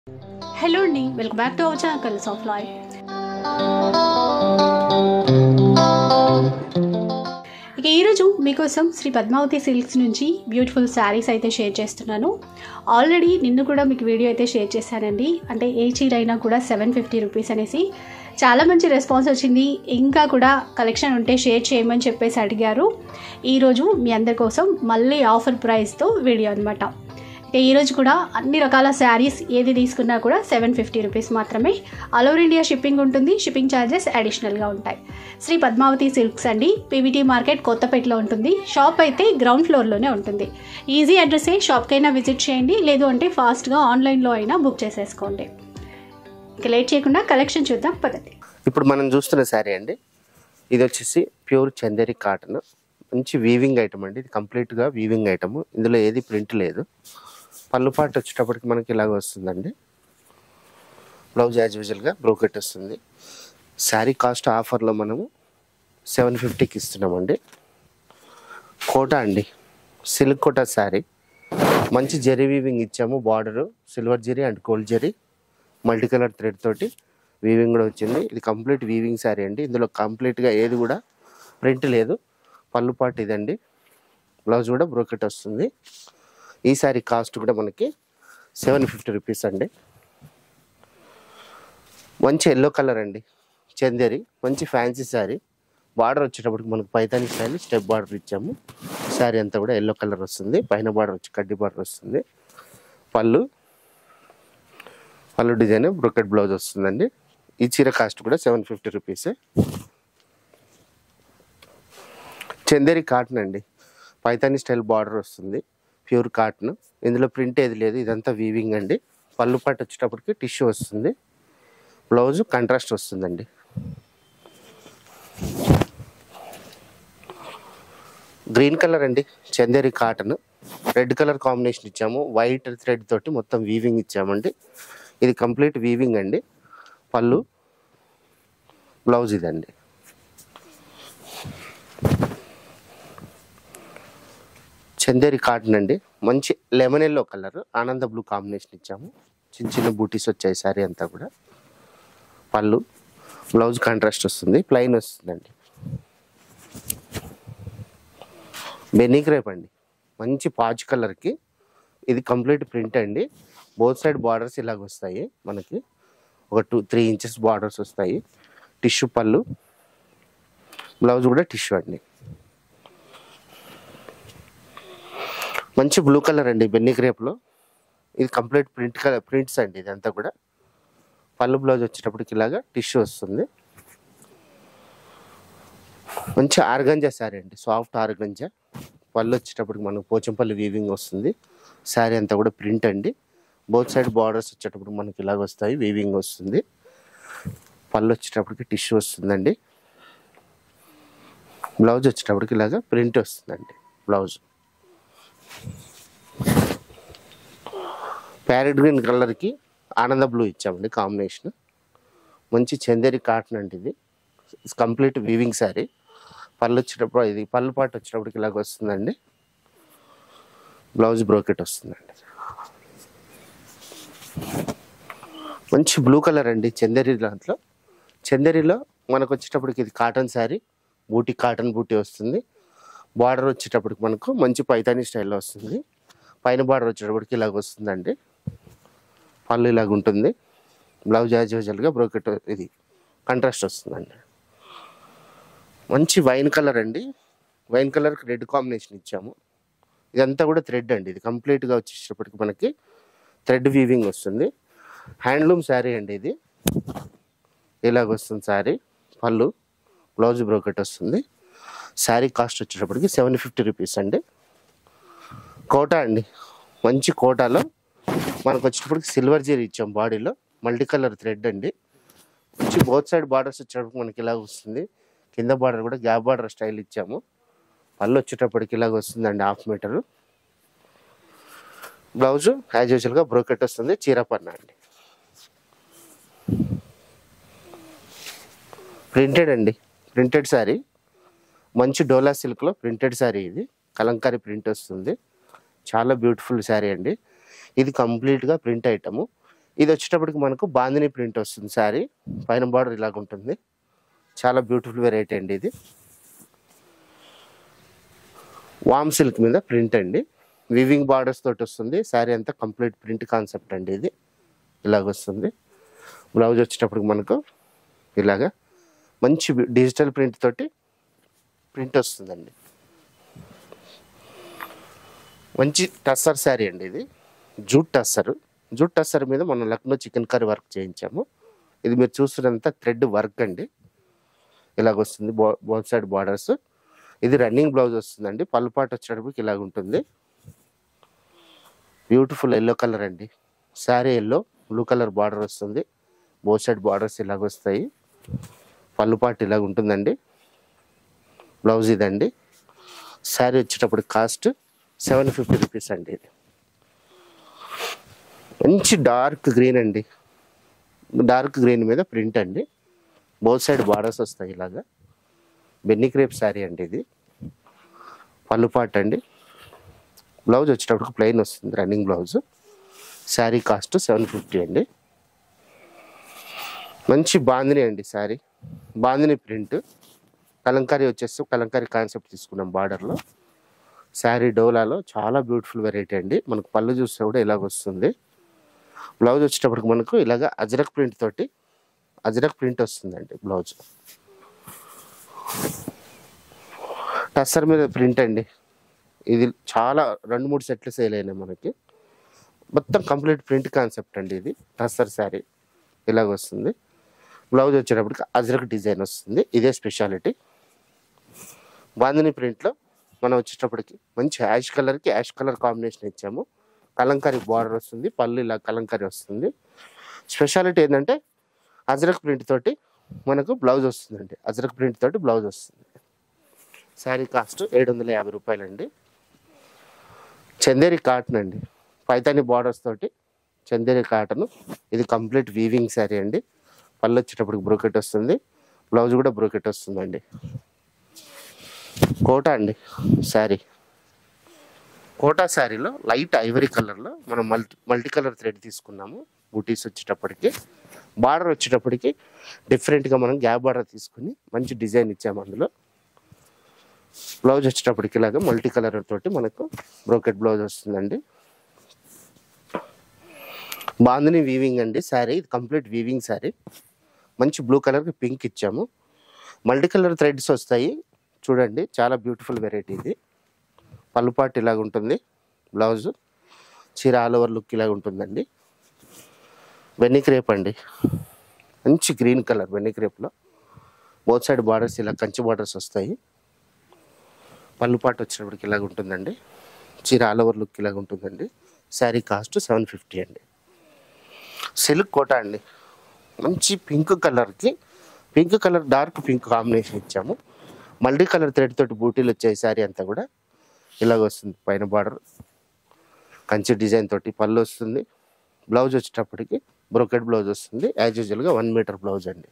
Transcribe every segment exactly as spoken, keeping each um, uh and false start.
Hello అండి, welcome back to our channel colours of life. ఇక ఈరోజు మీకోసం శ్రీ పద్మావతి సిల్క్స్ నుంచి బ్యూటిఫుల్ శారీస్ అయితే షేర్ చేస్తున్నాను. ఆల్రెడీ నిన్ను కూడా మీకు వీడియో అయితే షేర్ చేశానండి. అంటే ఏ చీర అయినా కూడా సెవెన్ ఫిఫ్టీ రూపీస్ అనేసి చాలా మంచి రెస్పాన్స్ వచ్చింది. ఇంకా కూడా కలెక్షన్ ఉంటే షేర్ చేయమని చెప్పేసి అడిగారు. ఈరోజు మీ అందరి కోసం మళ్ళీ ఆఫర్ ప్రైస్తో వీడియో అనమాట. ఈరోజు కూడా అన్ని రకాల శారీస్ ఏది తీసుకున్నా కూడా సెవెన్ ఫిఫ్టీ రూపీస్ మాత్రమే. ఆల్ ఓవర్ ఇండియా షిప్పింగ్ ఉంటుంది. షిప్పింగ్ ఛార్జెస్ అడిషనల్గా ఉంటాయి. శ్రీ పద్మావతి సిల్క్స్ అండి, పీవీటీ మార్కెట్ కొత్తపేటలో ఉంటుంది. షాప్ అయితే గ్రౌండ్ ఫ్లోర్లోనే ఉంటుంది. ఈజీ అడ్రస్సే, షాప్కైనా విజిట్ చేయండి, లేదు అంటే ఫాస్ట్గా ఆన్లైన్లో అయినా బుక్ చేసేసుకోండి. ఇక లేట్ చేయకుండా కలెక్షన్ చూద్దాం పద్ధతి. ఇప్పుడు మనం చూస్తున్న శారీ అండి, ఇది వచ్చేసి ప్యూర్ చందేరి కాటన్, మంచి వీవింగ్ ఐటమ్ అండి. ఇది కంప్లీట్గా వీవింగ్ ఐటమ్, ఇందులో ఏది ప్రింట్ లేదు. పళ్ళు పాటు వచ్చేటప్పటికి మనకి ఇలాగ వస్తుందండి. బ్లౌజ్ యాజ్ యూజువల్గా బ్రోకెట్ వస్తుంది. శారీ కాస్ట్ ఆఫర్లో మనము సెవెన్ ఫిఫ్టీకి ఇస్తున్నామండి. కోటా అండి, సిల్క్ కోటా శారీ, మంచి జరీ వీవింగ్ ఇచ్చాము. Border silver zari and gold zari multi colour thread తోటి వీవింగ్ కూడా వచ్చింది. ఇది కంప్లీట్ వీవింగ్ శారీ అండి. ఇందులో కంప్లీట్గా ఏది కూడా ప్రింట్ లేదు. పళ్ళు పాటు ఇదండి, బ్లౌజ్ కూడా బ్రోకెట్ వస్తుంది. ఈ శారీ కాస్ట్ కూడా మనకి సెవెన్ ఫిఫ్టీ రూపీస్ అండి. మంచి ఎల్లో కలర్ అండి, చందేరి, మంచి ఫ్యాన్సీ శారీ. బార్డర్ వచ్చేటప్పటికి మనకు పైతాని స్టైల్ స్టెప్ బార్డర్ ఇచ్చాము. శారీ అంతా కూడా ఎల్లో కలర్ వస్తుంది. పైన బార్డర్ వచ్చి కడ్డీ బార్డర్ వస్తుంది. పళ్ళు పళ్ళు డిజైన్ బ్రోకెట్ బ్లౌజ్ వస్తుందండి. ఈ చీర కాస్ట్ కూడా సెవెన్ ఫిఫ్టీ రూపీసే. చందేరి కాటన్ అండి, పైతాని స్టైల్ బార్డర్ వస్తుంది. ప్యూర్ కాటన్, ఇందులో ప్రింట్ ఏది లేదు. ఇదంతా వీవింగ్ అండి. పళ్ళు పాటు వచ్చేటప్పటికి టిష్యూ వస్తుంది. బ్లౌజ్ కాంట్రాస్ట్ వస్తుందండి. గ్రీన్ కలర్ అండి, Chanderi cotton, red colour combination ఇచ్చాము. వైట్ థ్రెడ్ తోటి మొత్తం వీవింగ్ ఇచ్చామండి. ఇది కంప్లీట్ వీవింగ్ అండి. పళ్ళు బ్లౌజ్ ఇదండి. చందేరి కాటన్ అండి, మంచి లెమన్ ఎల్లో కలర్, ఆనంద బ్లూ కాంబినేషన్ ఇచ్చాము. చిన్న చిన్న బూటీస్ వచ్చాయి శారీ అంతా కూడా. పళ్ళు బ్లౌజ్ కాంట్రాస్ట్ వస్తుంది, ప్లెయిన్ వస్తుందండి. బెన్నీ క్రేప్ అండి, మంచి పాచ్ కలర్కి ఇది కంప్లీట్ ప్రింట్ అండి. బోత్ సైడ్ బార్డర్స్ ఇలాగ వస్తాయి మనకి. ఒక టూ త్రీ ఇంచెస్ బార్డర్స్ వస్తాయి. టిష్యూ పళ్ళు, బ్లౌజ్ కూడా టిష్యూ అండి. మంచి బ్లూ కలర్ అండి, బెన్నీ క్రేప్లో. ఇది కంప్లీట్ ప్రింట్ కలర్ ప్రింట్స్ అండి ఇదంతా కూడా. పళ్ళు బ్లౌజ్ వచ్చేటప్పటికి ఇలాగా టిష్యూ వస్తుంది. మంచి ఆర్గంజా శారీ అండి, సాఫ్ట్ ఆర్గంజా. పళ్ళు వచ్చేటప్పటికి మనకు పోచంపల్లి వీవింగ్ వస్తుంది. శారీ అంతా కూడా ప్రింట్ అండి. బోత్ సైడ్ బార్డర్స్ వచ్చేటప్పుడు మనకి ఇలాగ వస్తాయి, వీవింగ్ వస్తుంది. పళ్ళు వచ్చేటప్పటికి టిష్యూ వస్తుందండి. బ్లౌజ్ వచ్చేటప్పటికి ఇలాగా ప్రింట్ వస్తుందండి. బ్లౌజ్ ప్యారెట్ గ్రీన్ కలర్కి ఆనంద బ్లూ ఇచ్చామండి కాంబినేషన్. మంచి చందేరి కాటన్ అండి, ఇది కంప్లీట్ వీవింగ్ శారీ. పళ్ళు వచ్చేటప్పుడు ఇది పళ్ళు పాటు వచ్చేటప్పటికి ఇలాగ వస్తుందండి. బ్లౌజ్ బ్రోకెట్ వస్తుందండి. మంచి బ్లూ కలర్ అండి, చందేరి దాంట్లో. చందేరిలో మనకు వచ్చేటప్పటికి ఇది కాటన్ శారీ, బూటీ కాటన్ బూటీ వస్తుంది. బార్డర్ వచ్చేటప్పటికి మనకు మంచి పైతాని స్టైల్లో వస్తుంది. పైన బార్డర్ వచ్చేటప్పటికి ఇలాగ వస్తుందండి. పళ్ళు ఇలాగ ఉంటుంది. బ్లౌజ్ యాజ్ యూజువల్గా బ్రోకెట్ ఇది కాంట్రాస్ట్ వస్తుందండి. మంచి వైన్ కలర్ అండి, వైన్ కలర్కి రెడ్ కాంబినేషన్ ఇచ్చాము. ఇదంతా కూడా థ్రెడ్ అండి. ఇది కంప్లీట్గా వచ్చేటప్పటికి మనకి థ్రెడ్ వీవింగ్ వస్తుంది. హ్యాండ్లూమ్ శారీ అండి ఇది. ఇలాగ వస్తుంది శారీ. పళ్ళు బ్లౌజ్ బ్రోకెట్ వస్తుంది. శారీ కాస్ట్ వచ్చేటప్పటికి సెవెన్ ఫిఫ్టీ రూపీస్ అండి. కోటా అండి, మంచి కోటాలో మనకు వచ్చేటప్పటికి సిల్వర్ జరీ ఇచ్చాం. బాడీలో మల్టీ కలర్ థ్రెడ్ అండి. మంచి బోత్ సైడ్ బార్డర్స్ వచ్చేటప్పటికి మనకి ఇలాగ వస్తుంది. కింద బార్డర్ కూడా గ్యాప్ బార్డర్ స్టైల్ ఇచ్చాము. పళ్ళు వచ్చేటప్పటికి ఇలాగ వస్తుందండి, హాఫ్ మీటరు. బ్లౌజ్ యాజ్ యూజువల్గా బ్రోకెట్ వస్తుంది. చీరపన్న అండి, ప్రింటెడ్ అండి, ప్రింటెడ్ శారీ. మంచి డోలా సిల్క్లో ప్రింటెడ్ శారీ. ఇది కలంకారీ ప్రింట్ వస్తుంది. చాలా బ్యూటిఫుల్ శారీ అండి. ఇది కంప్లీట్గా ప్రింట్ ఐటము. ఇది వచ్చేటప్పటికి మనకు బాందిని ప్రింట్ వస్తుంది శారీ, పైన బార్డర్ ఇలాగ ఉంటుంది. చాలా బ్యూటిఫుల్ వెరైటీ అండి ఇది. వామ్ సిల్క్ మీద ప్రింట్ అండి, వివింగ్ బార్డర్స్ తోటి వస్తుంది. శారీ అంతా కంప్లీట్ ప్రింట్ కాన్సెప్ట్ అండి ఇది. ఇలాగ వస్తుంది. బ్లౌజ్ వచ్చేటప్పటికి మనకు ఇలాగా మంచి డిజిటల్ ప్రింట్ తోటి ప్రింట్ వస్తుందండి. మంచి టస్సర్ శారీ అండి ఇది, జూట్ టస్సర్. జూట్ టస్సర్ మీద మనం లక్నో చికెన్ కర్రీ వర్క్ చేయించాము. ఇది మీరు చూస్తున్నంత థ్రెడ్ వర్క్ అండి. ఇలాగ వస్తుంది బో బోత్ సైడ్ బార్డర్స్. ఇది రన్నింగ్ బ్లౌజ్ వస్తుందండి. పళ్ళుపాటు వచ్చేటప్పటికి ఇలాగ ఉంటుంది. బ్యూటిఫుల్ ఎల్లో కలర్ అండి. Sari yellow, blue colour border వస్తుంది. బోత్ సైడ్ బార్డర్స్ ఇలాగ వస్తాయి. పళ్ళుపాటు ఇలాగ ఉంటుందండి. బ్లౌజ్ ఇదండి. శారీ వచ్చేటప్పుడు కాస్ట్ సెవెన్ ఫిఫ్టీ రూపీస్ అండి. ఇది మంచి డార్క్ గ్రీన్ అండి. డార్క్ గ్రీన్ మీద ప్రింట్ అండి. బోత్ సైడ్ బార్డర్స్ వస్తాయి ఇలాగా. బెన్నీ క్రేప్ శారీ అండి ఇది. పళ్ళుపాటు అండి. బ్లౌజ్ వచ్చేటప్పుడు ప్లెయిన్ వస్తుంది, running blouse. Sari cost seven fifty అండి. మంచి బాందిని అండి శారీ, బాందిని ప్రింట్. కలంకారీ వచ్చేసి కలంకారీ కాన్సెప్ట్ తీసుకున్నాం బార్డర్లో. శారీ డోలాలో చాలా బ్యూటిఫుల్ వెరైటీ అండి. మనకు పళ్ళు చూస్తే కూడా ఇలాగ వస్తుంది. బ్లౌజ్ వచ్చేటప్పటికి మనకు ఇలాగ అజరక్ ప్రింట్ తోటి అజరక్ ప్రింట్ వస్తుందండి బ్లౌజ్. టస్సర్ మీద ప్రింట్ అండి. ఇది చాలా రెండు మూడు సెట్లు సేల్ అయినాయి మనకి. మొత్తం కంప్లీట్ ప్రింట్ కాన్సెప్ట్ అండి ఇది. టస్సర్ శారీ ఇలాగ వస్తుంది. బ్లౌజ్ వచ్చేటప్పటికి అజరక్ డిజైన్ వస్తుంది. ఇదే స్పెషాలిటీ. బాందిని ప్రింట్లో మనం వచ్చేటప్పటికి మంచి యాష్ కలర్కి యాష్ కలర్ కాంబినేషన్ ఇచ్చాము. కలంకారీ బార్డర్ వస్తుంది, పళ్ళు ఇలా కలంకారీ వస్తుంది. స్పెషాలిటీ ఏంటంటే అజరక్ ప్రింట్ తోటి మనకు బ్లౌజ్ వస్తుందండి. అజరక్ ప్రింట్ తోటి బ్లౌజ్ వస్తుంది. శారీ కాస్ట్ ఏడు వందల యాభై రూపాయలండి. చందేరి కాటన్ అండి, పైతాని బార్డర్స్ తోటి చందేరి కాటన్. ఇది కంప్లీట్ వీవింగ్ శారీ అండి. పళ్ళు వచ్చేటప్పటికి బ్రోకెట్ వస్తుంది, బ్లౌజ్ కూడా బ్రోకెట్ వస్తుందండి. కోటా అండి శారీ. కోటా శారీలో లైట్ ఐవరీ కలర్లో మనం మల్టీ మల్టీ కలర్ థ్రెడ్ తీసుకున్నాము. బూటీస్ వచ్చేటప్పటికి బార్డర్ వచ్చేటప్పటికి డిఫరెంట్గా మనం గ్యాప్ బార్డర్ తీసుకుని మంచి డిజైన్ ఇచ్చాము అందులో. బ్లౌజ్ వచ్చేటప్పటికి ఇలాగా మల్టీ కలర్ తోటి మనకు బ్రోకెట్ బ్లౌజ్ వస్తుందండి. బాందిని వీవింగ్ అండి శారీ. ఇది కంప్లీట్ వీవింగ్ శారీ. మంచి బ్లూ కలర్కి పింక్ ఇచ్చాము. మల్టీ కలర్ థ్రెడ్స్ వస్తాయి చూడండి, చాలా బ్యూటిఫుల్ వెరైటీ ఇది. పళ్ళుపాటు ఇలాగ ఉంటుంది. బ్లౌజ్ చీర ఆల్ ఓవర్ లుక్ ఇలాగ ఉంటుందండి. బెన్నీ క్రేప్ అండి, మంచి గ్రీన్ కలర్ బెన్నీ క్రేప్లో. బోత్ సైడ్ బార్డర్స్ ఇలా కంచి బార్డర్స్ వస్తాయి. పళ్ళుపాటు వచ్చినప్పటికి ఇలాగ ఉంటుందండి. చీర ఆల్ ఓవర్ లుక్ ఇలాగ ఉంటుందండి. శారీ కాస్ట్ సెవెన్ ఫిఫ్టీ అండి. సిల్క్ కోట అండి, మంచి పింక్ కలర్కి pink colour dark pink combination ఇచ్చాము. మల్టీ కలర్ థ్రెడ్ తోటి బూటీలు వచ్చాయి. శారీ అంతా కూడా ఇలాగ వస్తుంది. పైన బార్డర్ కంచి డిజైన్ తోటి పళ్ళు వస్తుంది. బ్లౌజ్ వచ్చేటప్పటికి బ్రోకెట్ బ్లౌజ్ వస్తుంది. యాజ్ యూజువల్గా వన్ మీటర్ బ్లౌజ్ అండి.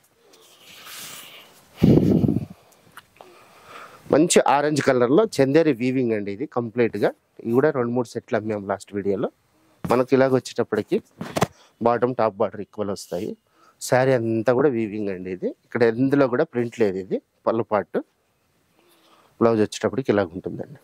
మంచి ఆరెంజ్ కలర్లో చందేరి వీవింగ్ అండి ఇది కంప్లీట్గా. ఇది కూడా రెండు మూడు సెట్లు అమ్మాము లాస్ట్ వీడియోలో. మనకి ఇలాగ వచ్చేటప్పటికి బాటమ్ టాప్ బార్డర్ ఈక్వల్ వస్తాయి. శారీ అంతా కూడా వీవింగ్ అండి ఇది. ఇక్కడ ఎందులో కూడా ప్రింట్ లేదు. ఇది పళ్ళు పాటు. బ్లౌజ్ వచ్చేటప్పటికి ఇలాగ ఉంటుందండి.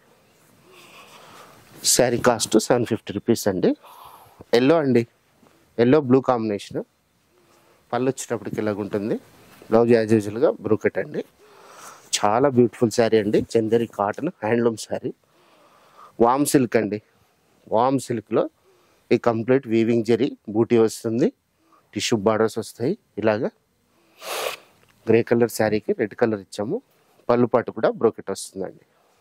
Sari cost seven fifty rupees అండి. ఎల్లో అండి, ఎల్లో బ్లూ కాంబినేషన్. పళ్ళు వచ్చేటప్పటికి ఇలాగ ఉంటుంది. బ్లౌజ్ యాజ్ యూజువల్గా బ్రూకెట్ అండి. చాలా బ్యూటిఫుల్ శారీ అండి. Chanderi cotton handloom sari. వామ్ సిల్క్ అండి. వామ్ సిల్క్లో ఈ కంప్లీట్ వీవింగ్ జరీ బూటీ వస్తుంది. టిష్యూ బార్డర్స్ వస్తాయి ఇలాగా. గ్రే కలర్ శారీకి రెడ్ కలర్ ఇచ్చాము. పళ్ళు పాటు కూడా బ్రోకెట్ వస్తుందండి.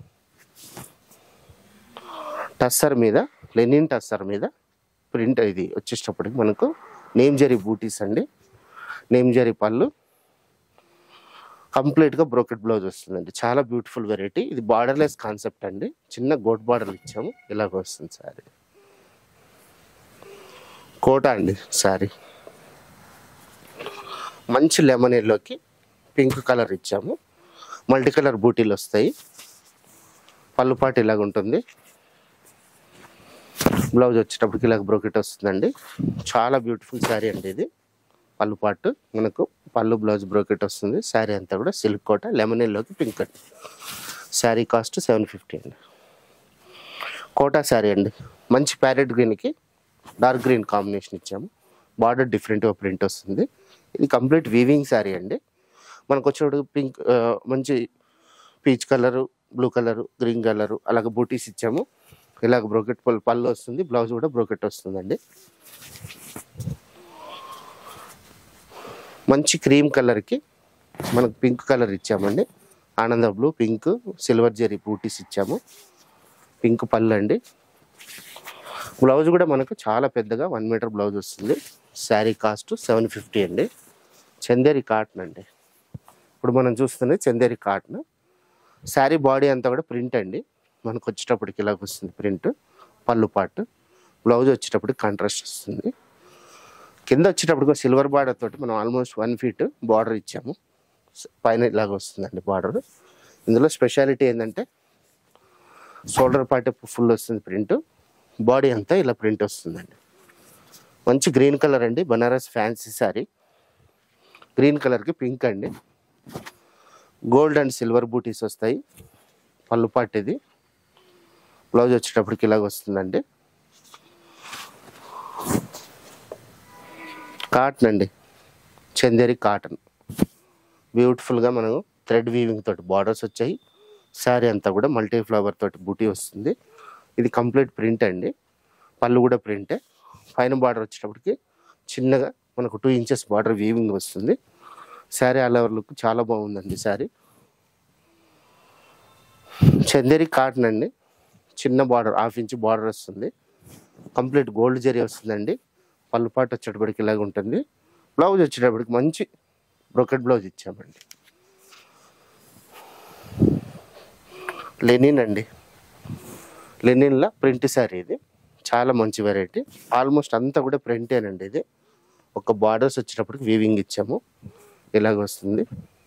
టస్సర్ మీద లెనిన్ టస్సర్ మీద ప్రింట్ ఇది వచ్చేటప్పటికి మనకు నేమ్ జరీ బూటీస్ అండి. నేమ్ జరీ పళ్ళు, కంప్లీట్గా బ్రోకెట్ బ్లౌజ్ వస్తుందండి. చాలా బ్యూటిఫుల్ వెరైటీ. ఇది బార్డర్లెస్ కాన్సెప్ట్ అండి. చిన్న గోట్ బార్డర్లు ఇచ్చాము. ఇలాగ వస్తుంది శారీ. కోట అండి శారీ. మంచి లెమన్ ఎల్లోకి పింక్ కలర్ ఇచ్చాము. మల్టీ కలర్ బూటీలు వస్తాయి. పళ్ళుపాటు ఇలాగ ఉంటుంది. బ్లౌజ్ వచ్చేటప్పటికి ఇలా బ్రోకెట్ వస్తుందండి. చాలా బ్యూటిఫుల్ శారీ అండి ఇది. పళ్ళు పాటు మనకు పళ్ళు బ్లౌజ్ బ్రోకెట్ వస్తుంది. శారీ అంతా కూడా సిల్క్ కోట లెమన్ ఎల్లోకి పింక్ అండి. శారీ కాస్ట్ సెవెన్ ఫిఫ్టీ అండి. కోటా శారీ అండి. మంచి ప్యారెట్ గ్రీన్కి డార్క్ గ్రీన్ కాంబినేషన్ ఇచ్చాము. బార్డర్ డిఫరెంట్గా ప్రింట్ వస్తుంది. ఇది కంప్లీట్ వీవింగ్ శారీ అండి. మనకు వచ్చేటప్పుడు పింక్ మంచి peach colour, blue colour, green colour అలాగే బూటీస్ ఇచ్చాము. ఇలాగ బ్రోకెట్ పళ్ళు పళ్ళు వస్తుంది. బ్లౌజ్ కూడా బ్రోకెట్ వస్తుందండి. మంచి క్రీమ్ కలర్కి మనకు పింక్ కలర్ ఇచ్చామండి. ఆనంద బ్లూ, పింక్, సిల్వర్ జరీ బూటీస్ ఇచ్చాము. పింక్ పళ్ళు అండి. బ్లౌజ్ కూడా మనకు చాలా పెద్దగా వన్ మీటర్ బ్లౌజ్ వస్తుంది. శారీ కాస్ట్ సెవెన్ ఫిఫ్టీ అండి. చందేరి కాటన్ అండి. ఇప్పుడు మనం చూస్తుంది చందేరి కాటన్. శారీ బాడీ అంతా కూడా ప్రింట్ అండి. మనకు వచ్చేటప్పటికి ఇలాగ వస్తుంది ప్రింట్. పళ్ళు పాటు బ్లౌజ్ వచ్చేటప్పటికి కాంట్రాస్ట్ వస్తుంది. కింద వచ్చేటప్పటికి సిల్వర్ బార్డర్ తోటి మనం ఆల్మోస్ట్ వన్ ఫీట్ బార్డర్ ఇచ్చాము. పైన ఇలాగ వస్తుందండి బార్డర్. ఇందులో స్పెషాలిటీ ఏంటంటే షోల్డర్ పార్ట్ ఫుల్ వస్తుంది ప్రింట్. బాడీ అంతా ఇలా ప్రింట్ వస్తుందండి. మంచి గ్రీన్ కలర్ అండి. బనారస్ ఫ్యాన్సీ శారీ. గ్రీన్ కలర్కి పింక్ అండి. గోల్డ్ అండ్ సిల్వర్ బూటీస్ వస్తాయి. పళ్ళు పాటు ఇది. బ్లౌజ్ వచ్చేటప్పటికి ఇలాగ వస్తుందండి. కాటన్ అండి. చందేరి కాటన్. బ్యూటిఫుల్గా మనం థ్రెడ్ వీవింగ్ తోటి బార్డర్స్ వచ్చాయి. శారీ అంతా కూడా మల్టీ ఫ్లవర్ తోటి బూటీ వస్తుంది. ఇది కంప్లీట్ ప్రింట్ అండి. పళ్ళు కూడా ప్రింటే. పైన బార్డర్ వచ్చేటప్పటికి చిన్నగా మనకు టూ ఇంచెస్ బార్డర్ వీవింగ్ వస్తుంది. శారీ ఆల్ ఓవర్ లుక్ చాలా బాగుందండి. శారీ చందేరి కాటన్ అండి. చిన్న బార్డర్ హాఫ్ ఇంచ్ బార్డర్ వస్తుంది. కంప్లీట్ గోల్డ్ జరీ వస్తుందండి. పళ్ళు పాటు వచ్చేటప్పటికి ఇలాగ ఉంటుంది. బ్లౌజ్ వచ్చేటప్పటికి మంచి బ్రోకెట్ బ్లౌజ్ ఇచ్చామండి. లెనిన్ అండి. లెనిన్లో ప్రింట్ శారీ ఇది. చాలా మంచి వెరైటీ. ఆల్మోస్ట్ అంతా కూడా ప్రింటేనండి ఇది. ఒక బార్డర్స్ వచ్చేటప్పటికి వీవింగ్ ఇచ్చాము. ఇలాగ వస్తుంది.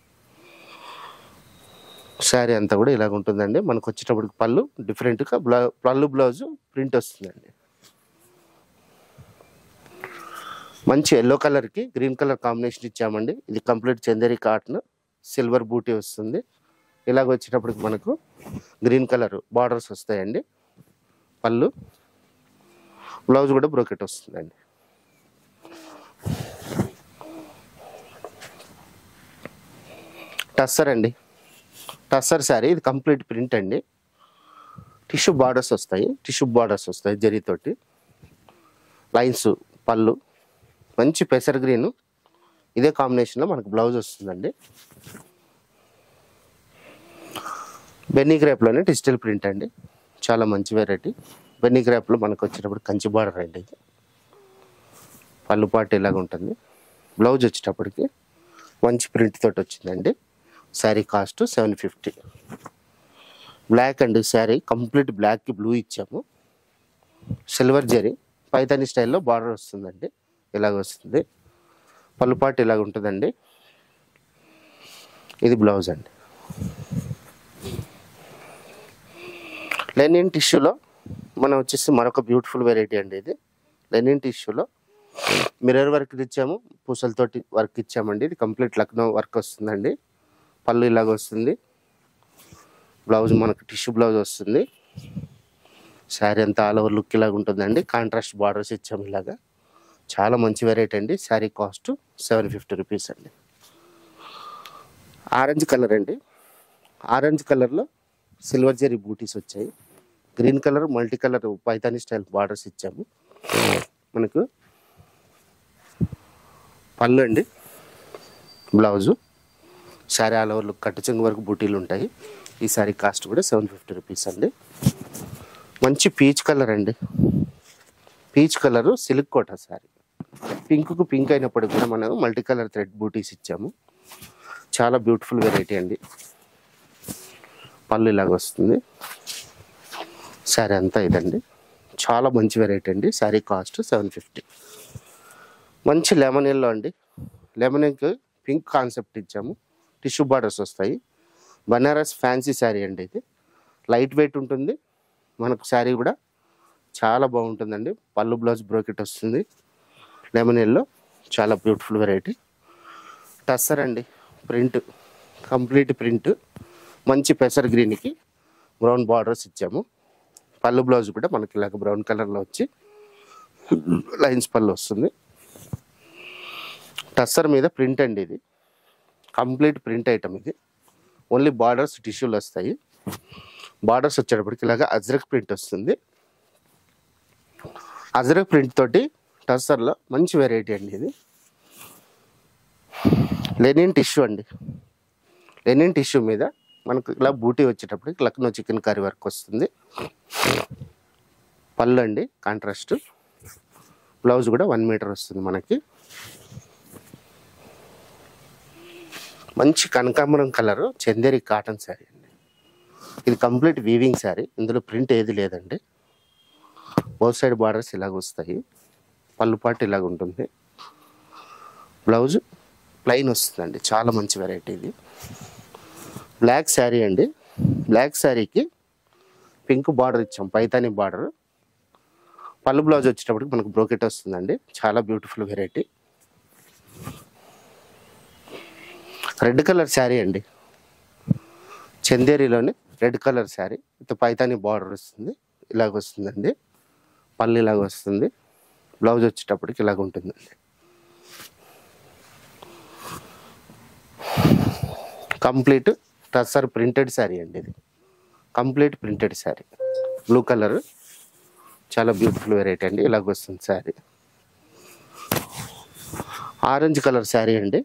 శారీ అంతా కూడా ఇలాగ ఉంటుందండి. మనకు వచ్చేటప్పటికి పళ్ళు డిఫరెంట్గా బ్లౌ పళ్ళు బ్లౌజ్ ప్రింట్ వస్తుందండి. మంచి ఎల్లో కలర్కి గ్రీన్ కలర్ కాంబినేషన్ ఇచ్చామండి. ఇది కంప్లీట్ చందేరి కాటన్. సిల్వర్ బూటీ వస్తుంది. ఇలాగ వచ్చేటప్పటికి మనకు గ్రీన్ కలర్ బార్డర్స్ వస్తాయండి. పళ్ళు బ్లౌజ్ కూడా బ్రోకెట్ వస్తుందండి. టస్సర్ అండి. టస్సర్ శారీ. ఇది కంప్లీట్ ప్రింట్ అండి. టిష్యూ బార్డర్స్ వస్తాయి. టిష్యూ బార్డర్స్ వస్తాయి జరీతోటి. లైన్స్ పళ్ళు. మంచి పెసర్ గ్రీన్. ఇదే కాంబినేషన్లో మనకు బ్లౌజ్ వస్తుందండి. బెన్నీ గ్రేప్లోనే డిజిటల్ ప్రింట్ అండి. చాలా మంచి వెరైటీ. బెన్నీ గ్రేప్లో మనకు వచ్చేటప్పుడు కంచి బార్డర్ అండి. ఇది పళ్ళు పాటు ఇలాగ ఉంటుంది. బ్లౌజ్ వచ్చేటప్పటికి మంచి ప్రింట్ తోటి వచ్చిందండి. Sari cost seven fifty. Black అండి శారీ. కంప్లీట్ బ్లాక్కి బ్లూ ఇచ్చాము. సిల్వర్ జరీ పైతాని స్టైల్లో బార్డర్ వస్తుందండి. ఇలాగ వస్తుంది. పళ్ళు పాటు ఇలాగ ఉంటుందండి. ఇది బ్లౌజ్ అండి. లెనిన్ టిష్యూలో మనం వచ్చేసి మరొక బ్యూటిఫుల్ వెరైటీ అండి. ఇది లెనిన్ టిష్యూలో మిర్రర్ వర్క్ ఇచ్చాము. పూసలతోటి వర్క్ ఇచ్చామండి. ఇది కంప్లీట్ లక్నో వర్క్ వస్తుందండి. పళ్ళు ఇలాగ వస్తుంది. బ్లౌజ్ మనకు టిష్యూ బ్లౌజ్ వస్తుంది. శారీ అంతా ఆల్ ఓవర్ లుక్ ఇలాగ ఉంటుందండి. కాంట్రాస్ట్ బార్డర్స్ ఇచ్చాము ఇలాగా. చాలా మంచి వెరైటీ అండి. Sari cost seven fifty rupees అండి. ఆరెంజ్ కలర్ అండి. ఆరెంజ్ కలర్లో సిల్వర్ జరీ బూటీస్ వచ్చాయి. Green colour multi colour Paithani style borders ఇచ్చాము. మనకు పళ్ళు అండి. Blouse. Sari all over look కట్టు చెంగు వరకు బూటీలు ఉంటాయి. ఈ శారీ కాస్ట్ కూడా సెవెన్ ఫిఫ్టీ రూపీస్ అండి. మంచి పీచ్ కలర్ అండి. Peach colour silk Kota sari. పింక్కు పింక్ అయినప్పటికి కూడా మనం మల్టీ కలర్ థ్రెడ్ బూటీస్ ఇచ్చాము. చాలా బ్యూటిఫుల్ వెరైటీ అండి. పళ్ళు ఇలాగ వస్తుంది. శారీ అంతా ఇదండి. చాలా మంచి వెరైటీ అండి. Sari cost seven fifty. మంచి లెమన్ ఎల్లో అండి. లెమన్ ఎల్లో పింక్ కాన్సెప్ట్ ఇచ్చాము. టిష్యూ బార్డర్స్ వస్తాయి. బనారస్ ఫ్యాన్సీ శారీ అండి. ఇది లైట్ వెయిట్ ఉంటుంది. మనకు శారీ కూడా చాలా బాగుంటుందండి. పళ్ళు బ్లౌజ్ బ్రోకెట్ వస్తుంది, లెమన్ ఎల్లో, చాలా బ్యూటిఫుల్ వెరైటీ. టస్సర్ అండి, ప్రింట్ కంప్లీట్ ప్రింట్, మంచి పెసర్ గ్రీన్కి బ్రౌన్ బార్డర్స్ ఇచ్చాము. పళ్ళు బ్లౌజ్ కూడా మనకి ఇలాగ బ్రౌన్ కలర్లో వచ్చి లైన్స్ పళ్ళు వస్తుంది. టస్సర్ మీద ప్రింట్ అండి, ఇది కంప్లీట్ ప్రింట్ ఐటమ్. ఇది ఓన్లీ బార్డర్స్ టిష్యూలు వస్తాయి. బార్డర్స్ వచ్చేటప్పటికి ఇలాగ అజ్రక్ ప్రింట్ వస్తుంది. అజ్రక్ ప్రింట్ తోటి టస్సర్లో మంచి వెరైటీ అండి. ఇది లెనిన్ టిష్యూ అండి. లెనిన్ టిష్యూ మీద మనకు ఇలా బూటీ వచ్చేటప్పటికి లక్నో చికెన్ కర్రీ వర్క్ వస్తుంది. పళ్ళు అండి కాంట్రాస్ట్, బ్లౌజ్ కూడా వన్ మీటర్ వస్తుంది మనకి. మంచి కనకాంబరం కలరు చందేరి కాటన్ శారీ అండి. ఇది కంప్లీట్ వీవింగ్ శారీ, ఇందులో ప్రింట్ ఏది లేదండి. బోత్ సైడ్ బార్డర్స్ ఇలాగ వస్తాయి, పళ్ళు పాటు ఇలాగ ఉంటుంది, బ్లౌజ్ ప్లెయిన్ వస్తుందండి. చాలా మంచి వెరైటీ ఇది. బ్లాక్ శారీ అండి. బ్లాక్ శారీకి పింక్ బార్డర్ ఇచ్చాం, పైతాని బార్డర్. పళ్ళు బ్లౌజ్ వచ్చేటప్పటికి మనకు బ్రోకెట్ వస్తుందండి. చాలా beautiful variety. Red colour sari అండి, చందేరిలోని red colour sari with Paithani border వస్తుంది. ఇలాగ వస్తుందండి, పళ్ళు ఇలాగ వస్తుంది, బ్లౌజ్ వచ్చేటప్పటికి ఇలాగ ఉంటుందండి. కంప్లీట్ టస్సర్ ప్రింటెడ్ శారీ అండి. ఇది complete printed sari, blue colour, చాలా బ్యూటిఫుల్ వెరైటీ అండి. ఇలాగ వస్తుంది శారీ. ఆరెంజ్ కలర్ శారీ అండి,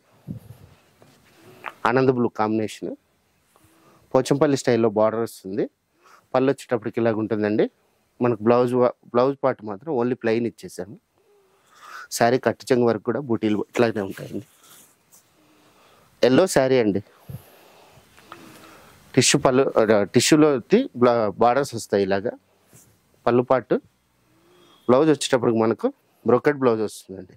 ఆనంద్ బ్లూ కాంబినేషన్, పోచంపల్లి స్టైల్లో బార్డర్ వస్తుంది. పళ్ళు వచ్చేటప్పటికి ఇలాగ ఉంటుందండి. మనకు బ్లౌజ్ బ్లౌజ్ పార్ట్ మాత్రం ఓన్లీ ప్లెయిన్ ఇచ్చేసాము. శారీ కట్టు చెంగు వరకు కూడా బూటీలు ఇట్లాగే ఉంటాయండి. ఎల్లో శారీ అండి, టిష్యూ పళ్ళు, టిష్యూలో బార్డర్స్ వస్తాయి ఇలాగా. పళ్ళు పాటు, బ్లౌజ్ వచ్చేటప్పటికి మనకు బ్రోకెట్ బ్లౌజ్ వస్తుందండి.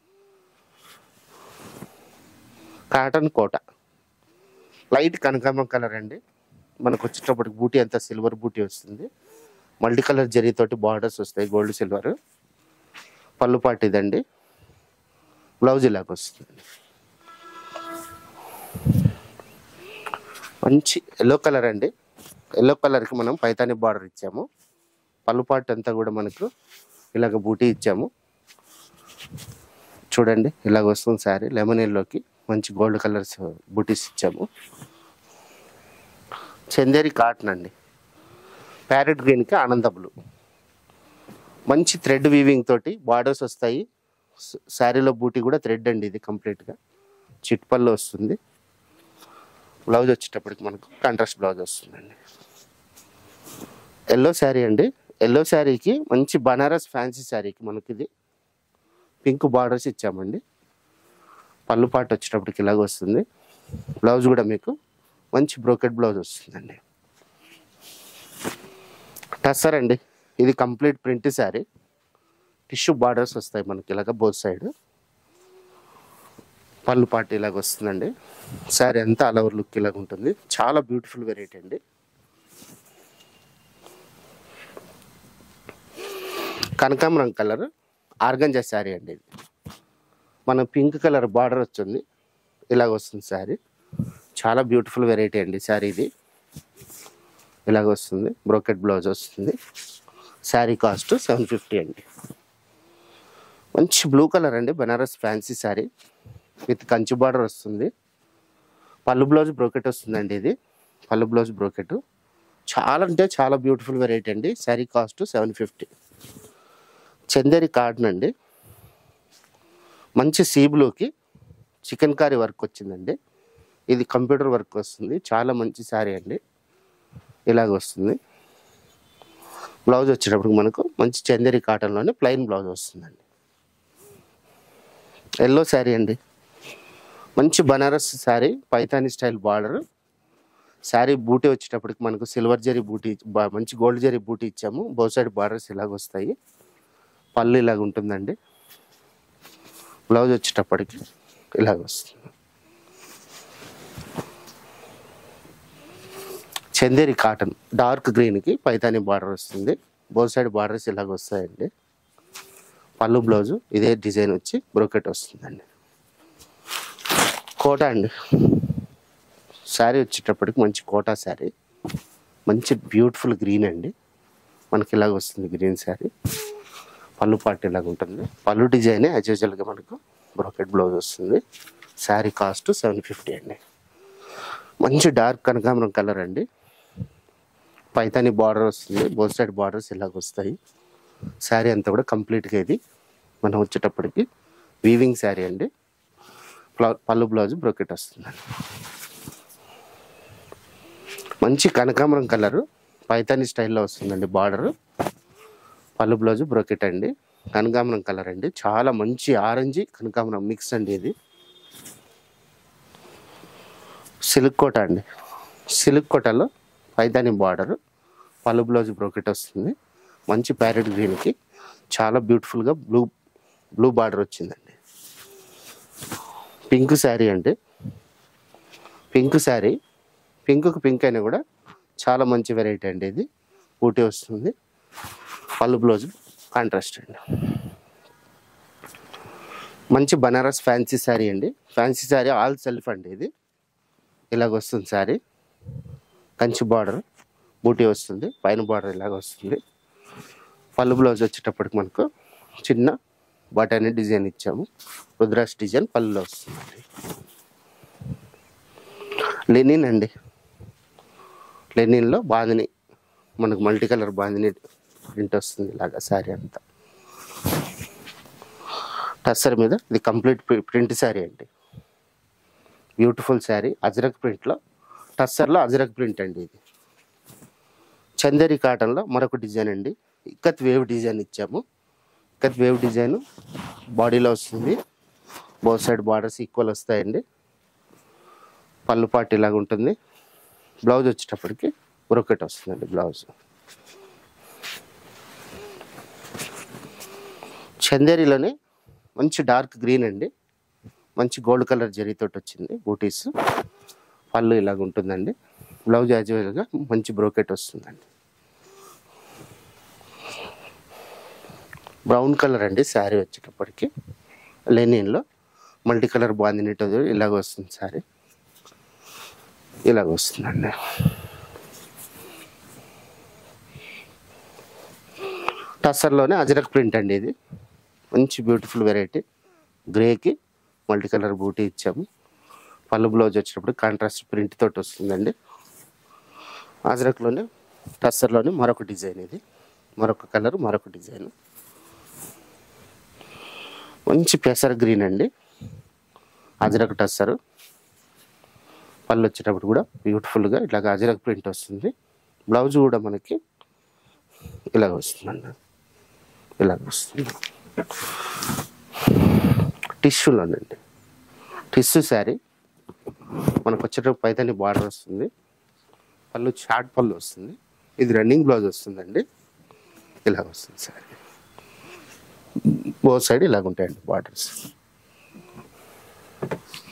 కాటన్ కోట, లైట్ కనకాంబరం కలర్ అండి. మనకు వచ్చేటప్పటికి బూటీ అంతా సిల్వర్ బూటీ వస్తుంది. మల్టీ కలర్ జరీతోటి బార్డర్స్ వస్తాయి, గోల్డ్ సిల్వర్. పళ్ళు పాటు ఇదండి, బ్లౌజ్ ఇలాగ వస్తుంది. మంచి ఎల్లో కలర్ అండి. ఎల్లో కలర్కి మనం పైతాని బార్డర్ ఇచ్చాము. పళ్ళు పాటు అంతా కూడా మనకు ఇలాగ బూటీ ఇచ్చాము. చూడండి ఇలాగ వస్తుంది శారీ. లెమన్ ఎల్లోకి మంచి గోల్డ్ కలర్స్ బూటీస్ ఇచ్చాము. చందేరి కాటన్ అండి, ప్యారెట్ గ్రీన్కి ఆనంద బ్లూ, మంచి థ్రెడ్ వీవింగ్ తోటి బార్డర్స్ వస్తాయి. శారీలో బూటీ కూడా థ్రెడ్ అండి. ఇది కంప్లీట్గా చిట్పల్లో వస్తుంది. బ్లౌజ్ వచ్చేటప్పటికి మనకు కాంట్రాస్ట్ బ్లౌజ్ వస్తుందండి. ఎల్లో శారీ అండి. ఎల్లో శారీకి మంచి బనారస్ ఫ్యాన్సీ శారీకి మనకి ఇది పింక్ బార్డర్స్ ఇచ్చామండి. పళ్ళు పాటు వచ్చేటప్పటికి ఇలాగ వస్తుంది. బ్లౌజ్ కూడా మీకు మంచి బ్రోకెట్ బ్లౌజ్ వస్తుందండి. టస్సర్ అండి, ఇది complete print sari, tissue borders వస్తాయి మనకి ఇలాగ బోత్ సైడ్. పళ్ళు పాటు ఇలాగ వస్తుందండి. శారీ అంతా ఆల్ ఓవర్ లుక్ ఇలాగ ఉంటుంది. చాలా బ్యూటిఫుల్ వెరైటీ అండి. కనకాంబరం కలర్ ఆర్గంజా శారీ అండి. ఇది మన పింక్ కలర్ బార్డర్ వచ్చింది, ఇలాగ వస్తుంది శారీ. చాలా బ్యూటిఫుల్ వెరైటీ అండి శారీ. ఇది ఇలాగ వస్తుంది, బ్రోకెట్ బ్లౌజ్ వస్తుంది. శారీ కాస్ట్ సెవెన్ ఫిఫ్టీ అండి. మంచి బ్లూ కలర్ అండి, Banaras fancy sari with Kanchi border వస్తుంది. పళ్ళు బ్లౌజ్ బ్రోకెట్ వస్తుందండి. ఇది పళ్ళు బ్లౌజ్ బ్రోకెట్. చాలా అంటే చాలా బ్యూటిఫుల్ వెరైటీ అండి. Sari cost seven fifty. Chanderi cotton అండి, మంచి సీ బ్లూకి చికెన్ కర్రీ వర్క్ వచ్చిందండి. ఇది కంప్యూటర్ వర్క్ వస్తుంది. చాలా మంచి శారీ అండి. ఇలాగ వస్తుంది. బ్లౌజ్ వచ్చేటప్పుడు మనకు మంచి చందేరి కాటన్లోనే ప్లెయిన్ బ్లౌజ్ వస్తుందండి. ఎల్లో శారీ అండి, మంచి బనారస్ శారీ, పైతాని స్టైల్ బార్డర్. శారీ బూటీ వచ్చేటప్పటికి మనకు సిల్వర్ జరీ బూటీ, మంచి గోల్డ్ జరీ బూటీ ఇచ్చాము. బోత్ సైడ్ బార్డర్స్ ఇలాగ వస్తాయి. పళ్ళు ఇలాగ ఉంటుందండి. బ్లౌజ్ వచ్చేటప్పటికి ఇలాగ వస్తుంది. చందేరి కాటన్ డార్క్ గ్రీన్కి పైతాని బార్డర్ వస్తుంది. బోత్ సైడ్ బార్డర్స్ ఇలాగ వస్తాయండి. పళ్ళు బ్లౌజు ఇదే డిజైన్ వచ్చి బ్రోకెట్ వస్తుందండి. కోటా అండి, శారీ వచ్చేటప్పటికి మంచి కోటా శారీ, మంచి బ్యూటిఫుల్ గ్రీన్ అండి. మనకి ఇలాగ వస్తుంది గ్రీన్ శారీ. పళ్ళు పార్ట్ ఇలాగ ఉంటుంది. పళ్ళు డిజైనే యాజ్ యూజువల్గా మనకు బ్రోకెట్ బ్లౌజ్ వస్తుంది. శారీ కాస్ట్ సెవెన్ ఫిఫ్టీ అండి. మంచి డార్క్ కనకాంబరం కలర్ అండి. పైతాని బార్డర్ వస్తుంది. బోత్ సైడ్ బార్డర్స్ ఇలాగ వస్తాయి. శారీ అంతా కూడా కంప్లీట్గా ఇది మనం వచ్చేటప్పటికి వీవింగ్ శారీ అండి. పళ్ళు బ్లౌజ్ బ్రోకెట్ వస్తుందండి. మంచి కనకాంబరం కలరు పైతాని స్టైల్లో వస్తుందండి బార్డరు. పళ్ళు బ్లౌజ్ బ్రోకెట్ అండి. కనకాంబరం కలర్ అండి, చాలా మంచి ఆరెంజ్ కనకాంబరం మిక్స్ అండి. ఇది సిల్క్ కోట అండి. సిల్క్ కోటలో పైతాని బార్డరు, పళ్ళు బ్లౌజ్ బ్రోకెట్ వస్తుంది. మంచి ప్యారెట్ గ్రీన్కి చాలా బ్యూటిఫుల్గా బ్లూ బ్లూ బార్డర్ వచ్చిందండి. పింక్ శారీ అండి. పింక్ శారీ, పింక్కి పింక్ అయినా కూడా చాలా మంచి వెరైటీ అండి. ఇది ఊటీ వస్తుంది. పళ్ళు బ్లౌజ్ కాంట్రాస్ట్ అండి. మంచి బనారస్ ఫ్యాన్సీ శారీ అండి. ఫ్యాన్సీ శారీ ఆల్ సెల్ఫ్ అండి. ఇది ఇలాగ వస్తుంది శారీ. కంచి బార్డర్ బూటీ వస్తుంది. పైన బార్డర్ ఇలాగ వస్తుంది. పళ్ళు బ్లౌజ్ వచ్చేటప్పటికి మనకు చిన్న బటానీ డిజైన్ ఇచ్చాము. రుద్రాక్ష డిజైన్ పళ్ళులో వస్తుంది. లెనిన్ అండి. లెనిన్లో బాందిని మనకు మల్టీ కలర్ బాందిని ప్రింట్ వస్తుంది. ఇలాగా శారీ అంతా టస్సర్ మీద ఇది కంప్లీట్ ప్రింట్ శారీ అండి. బ్యూటిఫుల్ శారీ అజరక్ ప్రింట్లో, టస్సర్లో అజరక్ ప్రింట్ అండి. ఇది చందేరి కాటన్లో మరొక డిజైన్ అండి. ఇక్కత్ వేవ్ డిజైన్ ఇచ్చాము. ఇక్కత్ వేవ్ డిజైన్ బాడీలో వస్తుంది. బోత్ సైడ్ బార్డర్స్ ఈక్వల్ వస్తాయండి. పళ్ళు పాటు ఇలాగ ఉంటుంది. బ్లౌజ్ వచ్చేటప్పటికి బ్రోకెట్ వస్తుందండి. బ్లౌజ్ చందేరిలోనే మంచి డార్క్ గ్రీన్ అండి. మంచి గోల్డ్ కలర్ జరీతోటి వచ్చింది బూటీస్. పళ్ళు ఇలాగ ఉంటుందండి. బ్లౌజ్ యాజ్ యూజువల్గా మంచి బ్రోకెట్ వస్తుందండి. బ్రౌన్ కలర్ అండి శారీ వచ్చేటప్పటికి. లెనిన్లో మల్టీ కలర్ బాందినీతో ఇలాగ వస్తుంది శారీ. ఇలాగ వస్తుందండి. టస్సర్లోనే అజరక్ ప్రింట్ అండి. ఇది మంచి బ్యూటిఫుల్ వెరైటీ. గ్రేకి మల్టీ కలర్ బూటీ ఇచ్చాము. పళ్ళు బ్లౌజ్ వచ్చినప్పుడు కాంట్రాస్ట్ ప్రింట్ తోటి వస్తుందండి. అజరక్లోనే టస్సర్లోనే మరొక డిజైన్. ఇది మరొక కలర్, మరొక డిజైన్. మంచి పెసర్ గ్రీన్ అండి. అజరక్ టస్సరు. పళ్ళు వచ్చేటప్పుడు కూడా బ్యూటిఫుల్గా ఇలాగ అజరక్ ప్రింట్ వస్తుంది. బ్లౌజ్ కూడా మనకి ఇలాగ వస్తుందండి. ఇలాగ వస్తుంది. టిష్యూలోనండి. టిష్యూ శారీ మనకు వచ్చేటప్పుడు పైతాని బార్డర్ వస్తుంది. పళ్ళు షార్ట్ పళ్ళు వస్తుంది. ఇది రన్నింగ్ బ్లౌజ్ వస్తుందండి. ఇలాగ వస్తుంది శారీ. బోత్ సైడ్ ఇలాగ ఉంటాయండి బార్డర్స్.